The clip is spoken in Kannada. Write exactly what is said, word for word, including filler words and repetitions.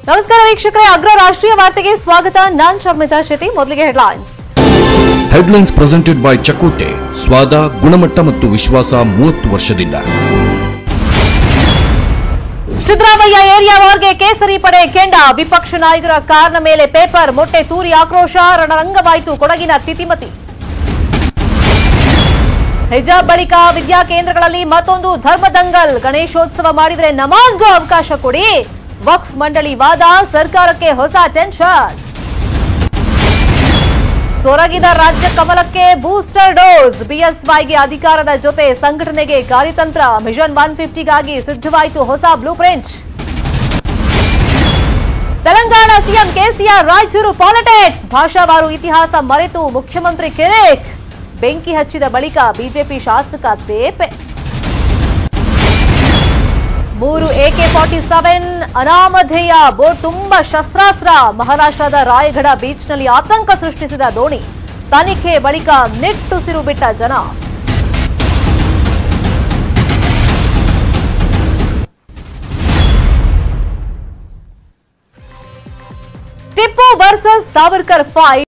ನಮಸ್ಕಾರ ವೀಕ್ಷಕರೇ, ಅಗ್ರ ರಾಷ್ಟ್ರೀಯ ವಾರ್ತೆಗೆ ಸ್ವಾಗತ. ನಾನು ಶರ್ಮಿತಾ ಶೆಟ್ಟಿ. ಮೊದಲಿಗೆ headlines. Headlines presented by Chakote. ಸ್ವಾದ, ಗುಣಮಟ್ಟ ಮತ್ತು ವಿಶ್ವಾಸ ಮೂವತ್ತು ವರ್ಷದಿಂದ. ಸಿದ್ದರಾಮಯ್ಯ ಏರಿಯಾ ವಾರ್ಗೆ ಕೇಸರಿ ಪಡೆ ಕೆಂಡ. ವಿಪಕ್ಷ ನಾಯಕರ ಕಾರ್ನ ಮೇಲೆ ಪೇಪರ್ ಮೊಟ್ಟೆ ತೂರಿ ಆಕ್ರೋಶ. ರಣರಂಗವಾಯಿತು ಕೊಡಗಿನ ತಿತಿಮತಿ. ಹಿಜಾಬ್ ಬಳಿಕ ವಿದ್ಯಾ ಕೇಂದ್ರಗಳಲ್ಲಿ ಮತ್ತೊಂದು ಧರ್ಮದಂಗಲ್. ಗಣೇಶೋತ್ಸವ ಮಾಡಿದರೆ ನಮಾಜ್ಗೂ ಅವಕಾಶ ಕೊಡಿ. ವಕ್ಫ್ ಮಂಡಳಿ ವಾದ, ಸರ್ಕಾರಕ್ಕೆ ಹೊಸ ಟೆನ್ಷನ್. ಸೊರಗಿದ ರಾಜ್ಯ ಕಮಲಕ್ಕೆ ಬೂಸ್ಟರ್ ಡೋಸ್. ಬಿಎಸ್ವೈಗೆ ಅಧಿಕಾರದ ಜೊತೆ ಸಂಘಟನೆಗೆ ಕಾರ್ಯತಂತ್ರ. ಮಿಷನ್ ಒನ್ ಫಿಫ್ಟಿಗಾಗಿ ಸಿದ್ಧವಾಯಿತು ಹೊಸ blueprint. Telangana CM KCR Raichur politics. ಭಾಷಾವಾರು ಇತಿಹಾಸ ಮರೆತು ಮುಖ್ಯಮಂತ್ರಿ ಕಿರಿಕ್. ಬೆಂಕಿ ಹಚ್ಚಿದ ಬಳಿಕ ಬಿಜೆಪಿ ಶಾಸಕ ತೇಪೆ. ಮೂರು ಎಕೆ ಫಾರ್ಟಿ ಸೆವೆನ್ ಅನಾಮಧೇಯ. ಬೋಟ್ ತುಂಬಾ ಶಸ್ತ್ರಾಸ್ತ್ರ. ಮಹಾರಾಷ್ಟ್ರದ ರಾಯಗಢ ಬೀಚ್ನಲ್ಲಿ ಆತಂಕ ಸೃಷ್ಟಿಸಿದ ದೋಣಿ. ತನಿಖೆ ಬಳಿಕ ನಿಟ್ಟುಸಿರು ಬಿಟ್ಟ ಜನ. Tipu versus Savarkar fight.